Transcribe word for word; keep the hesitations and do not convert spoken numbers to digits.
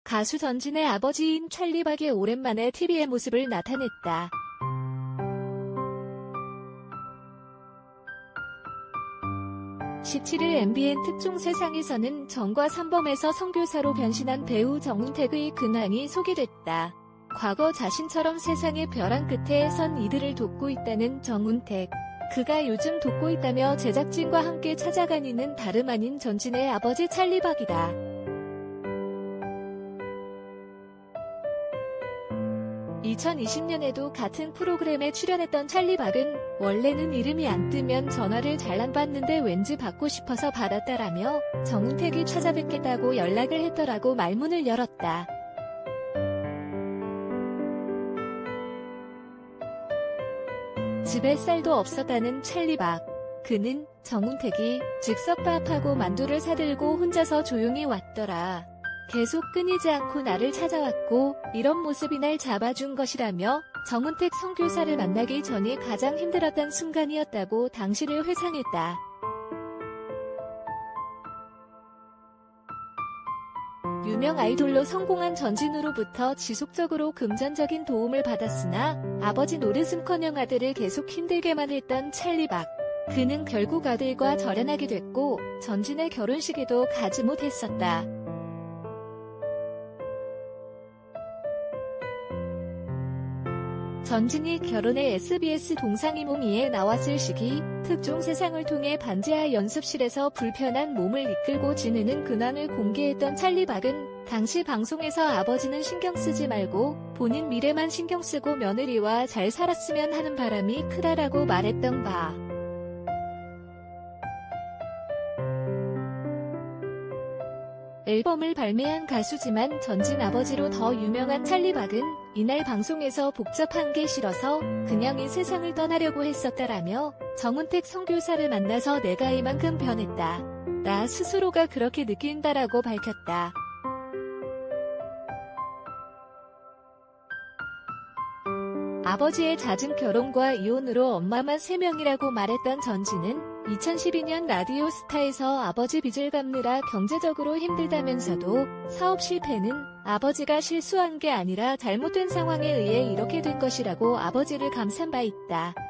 가수 전진의 아버지인 찰리박이 오랜만에 티비에 모습을 나타냈다. 십칠일 엠비엔 특종 세상에서는 정과 산범에서 선교사로 변신한 배우 정운택의 근황이 소개됐다. 과거 자신처럼 세상의 벼랑 끝에 선 이들을 돕고 있다는 정운택. 그가 요즘 돕고 있다며 제작진과 함께 찾아간 이는 다름 아닌 전진의 아버지 찰리박이다. 이천이십년에도 같은 프로그램에 출연했던 찰리박은 원래는 이름이 안 뜨면 전화를 잘 안 받는데 왠지 받고 싶어서 받았다라며 정운택이 찾아뵙겠다고 연락을 했더라고 말문을 열었다. 집에 쌀도 없었다는 찰리박. 그는 정운택이 즉석 밥하고 만두를 사들고 혼자서 조용히 왔더라. 계속 끊이지 않고 나를 찾아왔고 이런 모습이 날 잡아준 것이라며 정운택 선교사를 만나기 전이 가장 힘들었던 순간이었다고 당시를 회상했다. 유명 아이돌로 성공한 전진으로부터 지속적으로 금전적인 도움을 받았으나 아버지 노릇은커녕 아들을 계속 힘들게만 했던 찰리박. 그는 결국 아들과 절연하게 됐고 전진의 결혼식에도 가지 못했었다. 전진이 결혼해 에스비에스 동상이몽이에 나왔을 시기 특종 세상을 통해 반지하 연습실에서 불편한 몸을 이끌고 지내는 근황을 공개했던 찰리박은 당시 방송에서 아버지는 신경 쓰지 말고 본인 미래만 신경 쓰고 며느리와 잘 살았으면 하는 바람이 크다라고 말했던 바. 앨범을 발매한 가수지만 전진 아버지로 더 유명한 찰리박은 이날 방송에서 복잡한 게 싫어서 그냥 이 세상을 떠나려고 했었다라며 정운택 선교사를 만나서 내가 이만큼 변했다. 나 스스로가 그렇게 느낀다라고 밝혔다. 아버지의 잦은 결혼과 이혼으로 엄마만 세 명이라고 말했던 전진은 이천십이년 라디오 스타에서 아버지 빚을 갚느라 경제적으로 힘들다면서도 사업 실패는 아버지가 실수한 게 아니라 잘못된 상황에 의해 이렇게 된 것이라고 아버지를 감싼 바 있다.